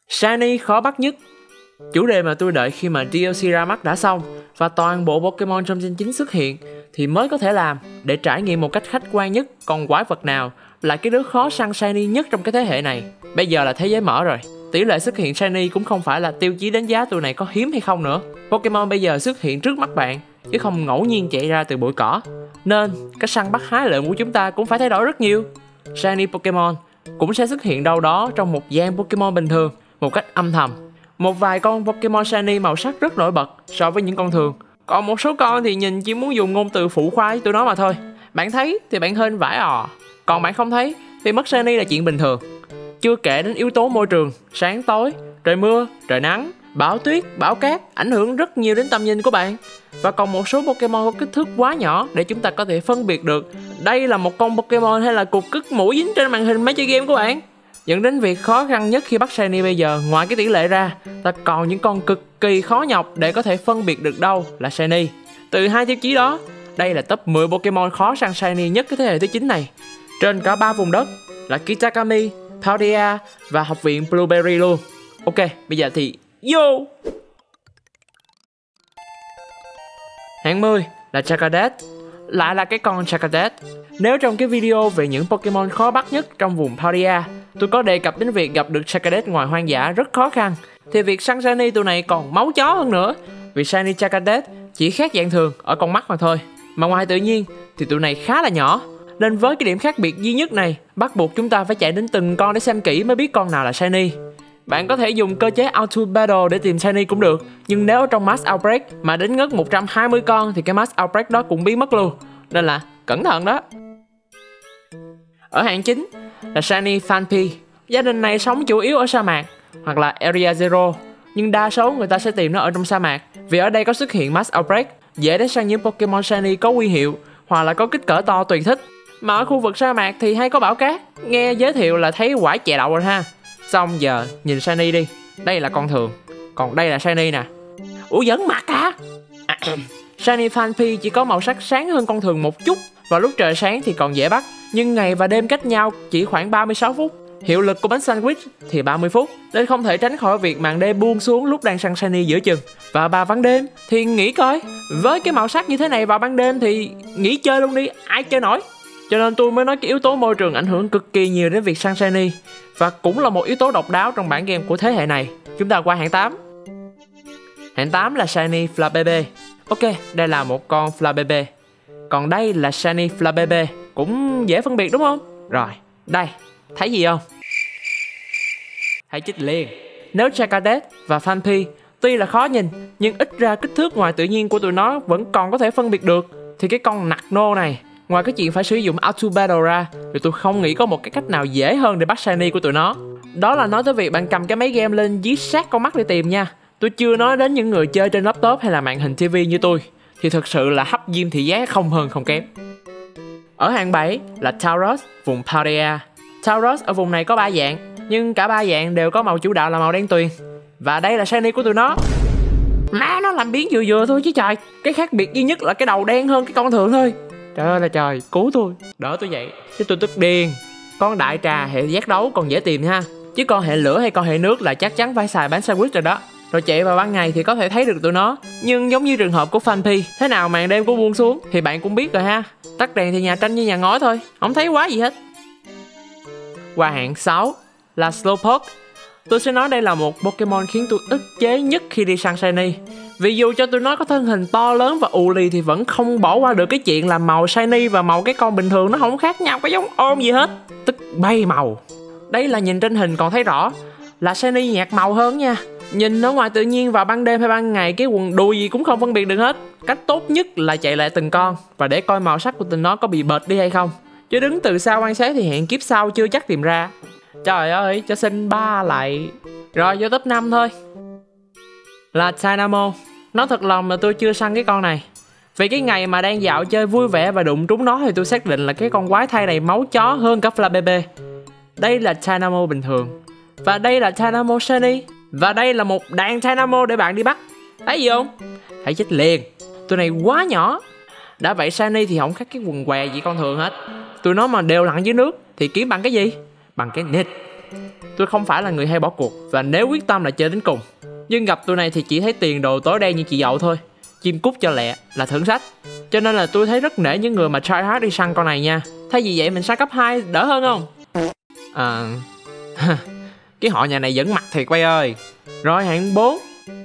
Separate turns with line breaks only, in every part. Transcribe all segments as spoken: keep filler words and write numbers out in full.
Shiny khó bắt nhất. Chủ đề mà tôi đợi khi mà đê lờ xê ra mắt đã xong và toàn bộ Pokemon trong Gen chín xuất hiện thì mới có thể làm để trải nghiệm một cách khách quan nhất con quái vật nào là cái đứa khó săn Shiny nhất trong cái thế hệ này. Bây giờ là thế giới mở rồi, tỷ lệ xuất hiện Shiny cũng không phải là tiêu chí đánh giá tụi này có hiếm hay không nữa. Pokemon bây giờ xuất hiện trước mắt bạn chứ không ngẫu nhiên chạy ra từ bụi cỏ, nên cái săn bắt hái lượm của chúng ta cũng phải thay đổi rất nhiều. Shiny Pokemon cũng sẽ xuất hiện đâu đó trong một gian Pokemon bình thường một cách âm thầm. Một vài con Pokemon Shiny màu sắc rất nổi bật so với những con thường, còn một số con thì nhìn chỉ muốn dùng ngôn từ phụ khoa với tụi nó mà thôi. Bạn thấy thì bạn hên vãi ò, còn bạn không thấy thì mất Shiny là chuyện bình thường. Chưa kể đến yếu tố môi trường, sáng tối, trời mưa, trời nắng, bão tuyết, bão cát ảnh hưởng rất nhiều đến tầm nhìn của bạn. Và còn một số Pokemon có kích thước quá nhỏ để chúng ta có thể phân biệt được đây là một con Pokemon hay là cục cứt mũi dính trên màn hình máy chơi game của bạn. Dẫn đến việc khó khăn nhất khi bắt Shiny bây giờ, ngoài cái tỷ lệ ra, ta còn những con cực kỳ khó nhọc để có thể phân biệt được đâu là Shiny. Từ hai tiêu chí đó, đây là top mười Pokemon khó săn Shiny nhất cái thế hệ thứ chín này, trên cả ba vùng đất là Kitakami, Paldea và học viện Blueberry luôn. Ok, bây giờ thì vô! Hạng mười là Charcadet. Lại là cái con Charcadet. Nếu trong cái video về những Pokemon khó bắt nhất trong vùng Paldea, tôi có đề cập đến việc gặp được Charcadet ngoài hoang dã rất khó khăn, thì việc săn Shiny tụi này còn máu chó hơn nữa. Vì Shiny Charcadet chỉ khác dạng thường ở con mắt mà thôi, mà ngoài tự nhiên thì tụi này khá là nhỏ. Nên với cái điểm khác biệt duy nhất này, bắt buộc chúng ta phải chạy đến từng con để xem kỹ mới biết con nào là Shiny. Bạn có thể dùng cơ chế Auto Battle để tìm Shiny cũng được, nhưng nếu ở trong Mass Outbreak mà đến ngất một trăm hai mươi con thì cái Mass Outbreak đó cũng biến mất luôn. Nên là cẩn thận đó. Ở hạng chín là Shiny Phanpy. Gia đình này sống chủ yếu ở sa mạc hoặc là Area Zero, nhưng đa số người ta sẽ tìm nó ở trong sa mạc, vì ở đây có xuất hiện Mass Outbreak, dễ để săn những Pokemon Shiny có huy hiệu hoặc là có kích cỡ to tùy thích. Mà ở khu vực sa mạc thì hay có bão cát, nghe giới thiệu là thấy quả chè đậu rồi ha. Xong giờ nhìn Shiny đi, đây là con thường, còn đây là Shiny nè. Ủa giỡn mặt hả? À, Shiny Phanpy chỉ có màu sắc sáng hơn con thường một chút, và lúc trời sáng thì còn dễ bắt, nhưng ngày và đêm cách nhau chỉ khoảng ba mươi sáu phút. Hiệu lực của bánh sandwich thì ba mươi phút, nên không thể tránh khỏi việc màn đêm buông xuống lúc đang săn Shiny giữa chừng. Và bà ban đêm thì nghĩ coi, với cái màu sắc như thế này vào ban đêm thì nghỉ chơi luôn đi, ai chơi nổi. Cho nên tôi mới nói cái yếu tố môi trường ảnh hưởng cực kỳ nhiều đến việc săn Shiny, và cũng là một yếu tố độc đáo trong bản game của thế hệ này. Chúng ta qua hạng tám. Hạng tám là Shiny Flabébé. Ok, đây là một con Flabébé. Còn đây là Shiny Flabébé, cũng dễ phân biệt đúng không? Rồi, đây, thấy gì không? Hãy chích liền. Nếu Charcadet và Phanpy tuy là khó nhìn, nhưng ít ra kích thước ngoài tự nhiên của tụi nó vẫn còn có thể phân biệt được, thì cái con Nacno này, ngoài cái chuyện phải sử dụng Auto Battle ra, thì tôi không nghĩ có một cái cách nào dễ hơn để bắt Shiny của tụi nó. Đó là nói tới việc bạn cầm cái máy game lên dí sát con mắt để tìm nha. Tôi chưa nói đến những người chơi trên laptop hay là màn hình ti vi như tôi, thì thực sự là hấp diêm thị giác không hơn không kém. Ở hạng bảy là Tauros, vùng Paldea. Tauros ở vùng này có ba dạng, nhưng cả ba dạng đều có màu chủ đạo là màu đen tuyền. Và đây là Shiny của tụi nó. Má, nó làm biến vừa vừa thôi chứ trời. Cái khác biệt duy nhất là cái đầu đen hơn cái con thường thôi. Trời ơi là trời, cứu tôi, đỡ tôi vậy chứ tôi tức điên. Con đại trà hệ giác đấu còn dễ tìm ha, chứ con hệ lửa hay con hệ nước là chắc chắn phải xài bánh sandwich rồi đó. Rồi chạy vào ban ngày thì có thể thấy được tụi nó, nhưng giống như trường hợp của Phanpy, thế nào màn đêm cũng buông xuống thì bạn cũng biết rồi ha. Tắt đèn thì nhà tranh như nhà ngói thôi, không thấy quá gì hết. Qua hạng sáu là Slowpoke. Tôi sẽ nói đây là một Pokemon khiến tôi ức chế nhất khi đi săn Shiny. Vì dù cho tụi nó có thân hình to lớn và ù lì thì vẫn không bỏ qua được cái chuyện là màu Shiny và màu cái con bình thường nó không khác nhau cái giống ôm gì hết, tức bay màu. Đây là nhìn trên hình còn thấy rõ là Shiny nhạt màu hơn nha. Nhìn nó ngoài tự nhiên vào ban đêm hay ban ngày, cái quần đùi gì cũng không phân biệt được hết. Cách tốt nhất là chạy lại từng con và để coi màu sắc của tụi nó có bị bệt đi hay không, chứ đứng từ xa quan sát thì hẹn kiếp sau chưa chắc tìm ra. Trời ơi, cho xin ba lại. Rồi vô top năm thôi. Là Tynamo. Nói thật lòng là tôi chưa săn cái con này. Vì cái ngày mà đang dạo chơi vui vẻ và đụng trúng nó thì tôi xác định là cái con quái thai này máu chó hơn cả Flabébé. Đây là Tynamo bình thường. Và đây là Tynamo Shiny. Và đây là một đàn Tynamo để bạn đi bắt. Thấy gì không? Hãy chết liền. Tụi này quá nhỏ. Đã vậy Shiny thì không khác cái quần què gì con thường hết. Tụi nó mà đều lặn dưới nước thì kiếm bằng cái gì? Bằng cái nịt. Tôi không phải là người hay bỏ cuộc, và nếu quyết tâm là chơi đến cùng. Nhưng gặp tụi này thì chỉ thấy tiền đồ tối đen như chị dậu thôi. Chim cút cho lẹ là thưởng sách. Cho nên là tôi thấy rất nể những người mà try hard đi săn con này nha. Thay vì vậy mình săn cấp hai đỡ hơn không? À... cái họ nhà này vẫn mặt thiệt quay ơi. Rồi hạng bốn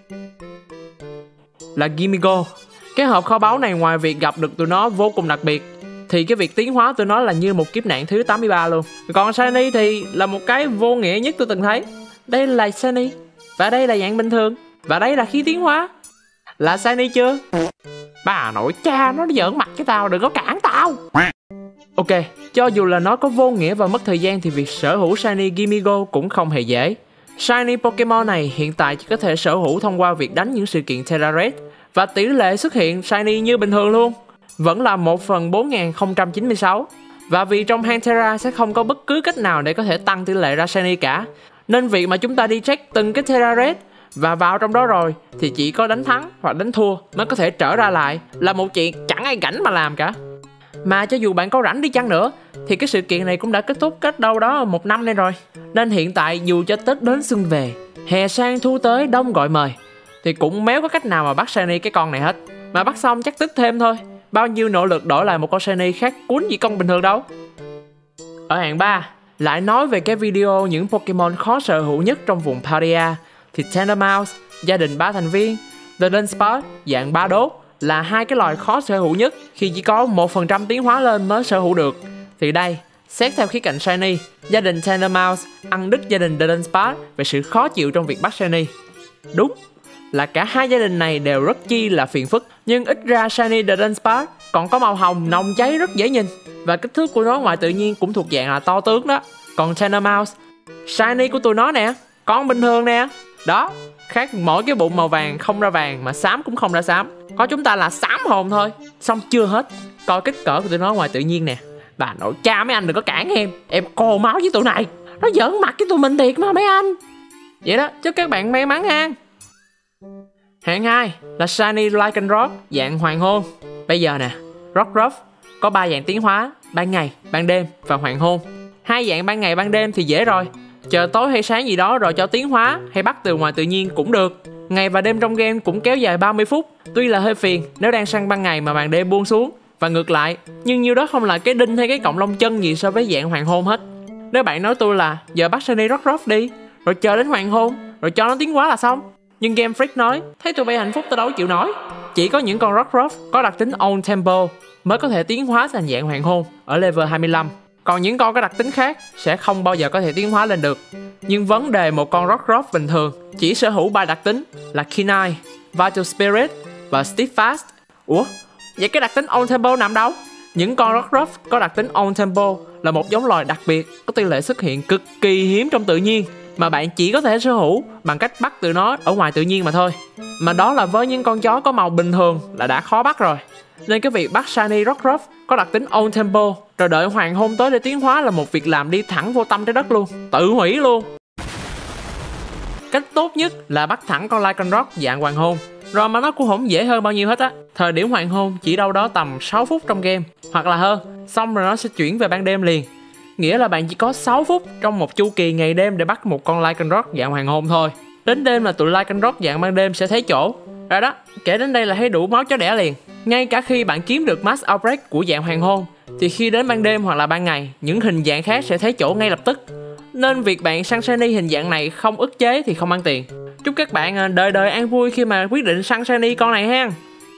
là Gimigo. Cái hộp kho báu này ngoài việc gặp được tụi nó vô cùng đặc biệt, thì cái việc tiến hóa tụi nó là như một kiếp nạn thứ tám mươi ba luôn. Còn Shiny thì là một cái vô nghĩa nhất tôi từng thấy. Đây là Shiny, và đây là dạng bình thường, và đây là khi tiến hóa. Là Shiny chưa? Bà nội cha nó giỡn mặt với tao, đừng có cản tao. Ok, cho dù là nó có vô nghĩa và mất thời gian thì việc sở hữu Shiny Gimigo cũng không hề dễ. Shiny Pokemon này hiện tại chỉ có thể sở hữu thông qua việc đánh những sự kiện Tera Raid, và tỷ lệ xuất hiện Shiny như bình thường luôn, vẫn là một phần bốn nghìn không trăm chín mươi sáu. Và vì trong hang Tera sẽ không có bất cứ cách nào để có thể tăng tỷ lệ ra Shiny cả, nên việc mà chúng ta đi check từng cái Tera Raid và vào trong đó rồi thì chỉ có đánh thắng hoặc đánh thua mới có thể trở ra lại, là một chuyện chẳng ai rảnh mà làm cả. Mà cho dù bạn có rảnh đi chăng nữa thì cái sự kiện này cũng đã kết thúc cách đâu đó một năm nay rồi. Nên hiện tại dù cho Tết đến xuân về, hè sang thu tới đông gọi mời, thì cũng méo có cách nào mà bắt Shiny cái con này hết. Mà bắt xong chắc tích thêm thôi. Bao nhiêu nỗ lực đổi lại một con Shiny khác cuốn gì con bình thường đâu. Ở hạng ba, lại nói về cái video những Pokemon khó sở hữu nhất trong vùng Paldea, thì Tendrils, gia đình ba thành viên, The Dunsparce, dạng ba đốt là hai cái loài khó sở hữu nhất khi chỉ có một phần trăm tiến hóa lên mới sở hữu được. Thì đây, xét theo khía cạnh Shiny, gia đình Tendrils ăn đứt gia đình The Dunsparce về sự khó chịu trong việc bắt Shiny. Đúng là cả hai gia đình này đều rất chi là phiền phức, nhưng ít ra Shiny The Dunsparce còn có màu hồng nồng cháy rất dễ nhìn, và kích thước của nó ngoài tự nhiên cũng thuộc dạng là to tướng đó. Còn Tendrils, Shiny của tụi nó nè, con bình thường nè. Đó, khác mỗi cái bụng màu vàng không ra vàng mà xám cũng không ra xám. Có chúng ta là xám hồn thôi. Xong chưa hết, coi kích cỡ của tụi nó ngoài tự nhiên nè. Bà nội cha mấy anh đừng có cản em, em cồ máu với tụi này. Nó giỡn mặt với tụi mình thiệt mà mấy anh. Vậy đó, chúc các bạn may mắn ha. Hạng hai là Shiny Lycanroc dạng hoàng hôn. Bây giờ nè, Rockruff có ba dạng tiến hóa: ban ngày, ban đêm và hoàng hôn. Hai dạng ban ngày ban đêm thì dễ rồi, chờ tối hay sáng gì đó rồi cho tiến hóa hay bắt từ ngoài tự nhiên cũng được. Ngày và đêm trong game cũng kéo dài ba mươi phút. Tuy là hơi phiền nếu đang săn ban ngày mà màn đêm buông xuống, và ngược lại, nhưng nhiêu đó không là cái đinh hay cái cọng lông chân gì so với dạng hoàng hôn hết. Nếu bạn nói tôi là giờ bắt Shiny Rockruff đi, rồi chờ đến hoàng hôn, rồi cho nó tiến hóa là xong. Nhưng Game Freak nói, thấy tụi bay hạnh phúc tôi đâu chịu nổi. Chỉ có những con Rockruff có đặc tính On Tempo mới có thể tiến hóa thành dạng hoàng hôn ở level hai mươi lăm. Còn những con có đặc tính khác sẽ không bao giờ có thể tiến hóa lên được. Nhưng vấn đề một con Rockruff bình thường chỉ sở hữu ba đặc tính là Keen, Vital Spirit và Steadfast. Ủa? Vậy cái đặc tính On Tempo nằm đâu? Những con Rockruff có đặc tính On Tempo là một giống loài đặc biệt có tỷ lệ xuất hiện cực kỳ hiếm trong tự nhiên, mà bạn chỉ có thể sở hữu bằng cách bắt từ nó ở ngoài tự nhiên mà thôi. Mà đó là với những con chó có màu bình thường là đã khó bắt rồi. Nên cái việc bắt Shiny Rockruff có đặc tính On Tempo rồi đợi hoàng hôn tới để tiến hóa là một việc làm đi thẳng vô tâm trái đất luôn, tự hủy luôn. Cách tốt nhất là bắt thẳng con Lycanroc dạng hoàng hôn, rồi mà nó cũng không dễ hơn bao nhiêu hết á. Thời điểm hoàng hôn chỉ đâu đó tầm sáu phút trong game, hoặc là hơn, xong rồi nó sẽ chuyển về ban đêm liền. Nghĩa là bạn chỉ có sáu phút trong một chu kỳ ngày đêm để bắt một con Lycanroc dạng hoàng hôn thôi. Đến đêm là tụi Lycanroc dạng ban đêm sẽ thấy chỗ. Rồi đó, kể đến đây là thấy đủ máu chó đẻ liền. Ngay cả khi bạn kiếm được Mass Outbreak của dạng hoàng hôn, thì khi đến ban đêm hoặc là ban ngày, những hình dạng khác sẽ thấy chỗ ngay lập tức. Nên việc bạn săn Shiny hình dạng này không ức chế thì không ăn tiền. Chúc các bạn đời đời an vui khi mà quyết định săn Shiny con này ha.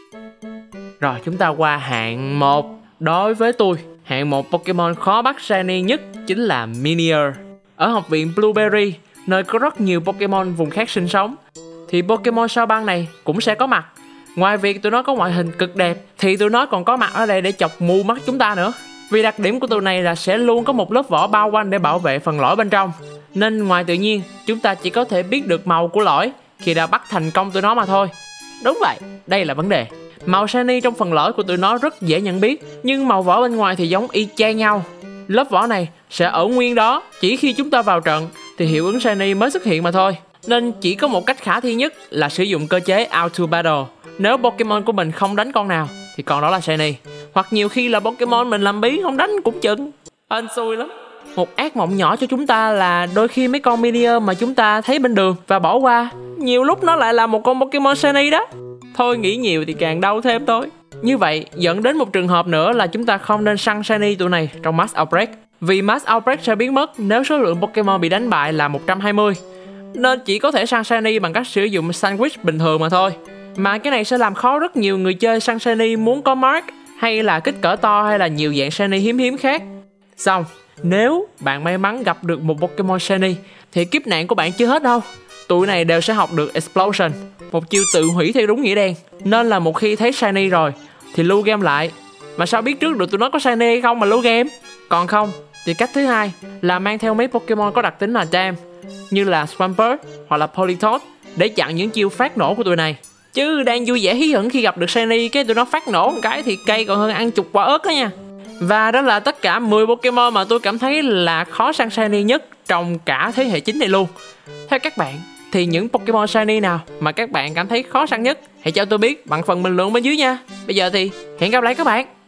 Rồi chúng ta qua hạng một. Đối với tôi, hạng một Pokemon khó bắt Shiny nhất chính là Minior. Ở học viện Blueberry, nơi có rất nhiều Pokemon vùng khác sinh sống, thì Pokemon sao băng này cũng sẽ có mặt. Ngoài việc tụi nó có ngoại hình cực đẹp, thì tụi nó còn có mặt ở đây để chọc mù mắt chúng ta nữa. Vì đặc điểm của tụi này là sẽ luôn có một lớp vỏ bao quanh để bảo vệ phần lõi bên trong. Nên ngoài tự nhiên, chúng ta chỉ có thể biết được màu của lõi khi đã bắt thành công tụi nó mà thôi. Đúng vậy, đây là vấn đề. Màu Shiny trong phần lõi của tụi nó rất dễ nhận biết, nhưng màu vỏ bên ngoài thì giống y chang nhau. Lớp vỏ này sẽ ở nguyên đó, chỉ khi chúng ta vào trận thì hiệu ứng Shiny mới xuất hiện mà thôi. Nên chỉ có một cách khả thi nhất là sử dụng cơ chế Auto Battle. Nếu Pokemon của mình không đánh con nào thì con đó là Shiny. Hoặc nhiều khi là Pokemon mình làm bí không đánh cũng chừng. Hên xui lắm. Một ác mộng nhỏ cho chúng ta là đôi khi mấy con Minion mà chúng ta thấy bên đường và bỏ qua, nhiều lúc nó lại là một con Pokemon Shiny đó. Thôi nghĩ nhiều thì càng đau thêm thôi. Như vậy dẫn đến một trường hợp nữa là chúng ta không nên săn Shiny tụi này trong Mass Outbreak. Vì Mass Outbreak sẽ biến mất nếu số lượng Pokemon bị đánh bại là một trăm hai mươi. Nên chỉ có thể săn Shiny bằng cách sử dụng Sandwich bình thường mà thôi. Mà cái này sẽ làm khó rất nhiều người chơi săn Shiny muốn có Mark, hay là kích cỡ to, hay là nhiều dạng Shiny hiếm hiếm khác. Xong, nếu bạn may mắn gặp được một Pokemon Shiny thì kiếp nạn của bạn chưa hết đâu. Tụi này đều sẽ học được Explosion, một chiêu tự hủy theo đúng nghĩa đen. Nên là một khi thấy Shiny rồi thì lưu game lại. Mà sao biết trước được tụi nó có Shiny hay không mà lưu game? Còn không thì cách thứ hai là mang theo mấy Pokemon có đặc tính là Dam, như là Swampert hoặc là Politoed, để chặn những chiêu phát nổ của tụi này. Chứ đang vui vẻ hí hửng khi gặp được Shiny, cái tụi nó phát nổ một cái thì cây còn hơn ăn chục quả ớt đó nha. Và đó là tất cả mười Pokemon mà tôi cảm thấy là khó săn Shiny nhất trong cả thế hệ chín này luôn. Theo các bạn thì những Pokemon Shiny nào mà các bạn cảm thấy khó săn nhất? Hãy cho tôi biết bằng phần bình luận bên dưới nha. Bây giờ thì hẹn gặp lại các bạn.